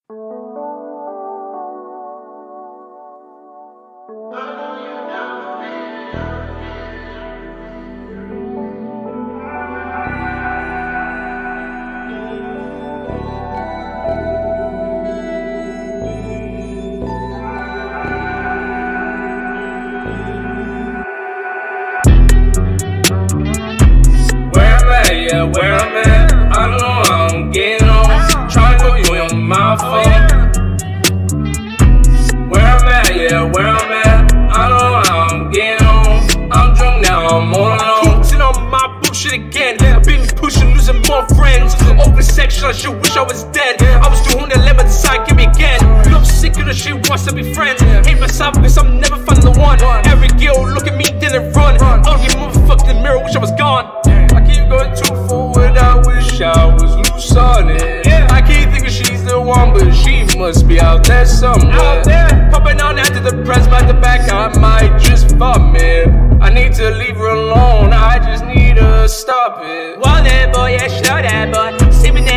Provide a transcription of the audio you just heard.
Yeah, where I'm at, I don't know how I'm getting on. Tryna call you on my phone. Where I'm at, yeah, where I'm at, I don't know how I'm getting on. I'm drunk now, I'm all alone. Cruising on my bullshit again. I've been pushing, losing more friends. Oversexual, I should wish I was dead. I was doing the lemon side, give me again. Love sick of the shit, wants to be friends. Hate myself because I'm never finding the one. Every girl look at me, didn't run. Ugly motherfucker in the mirror, wish I was gone. I keep going too forward, I wish I was loose on it. I keep thinking she's the one, but she must be out there somewhere. Popping on antidepressants by the back, I might just vomit. I need to leave her alone, I just need to stop it. Want that boy, yeah, she know that boy. Sipping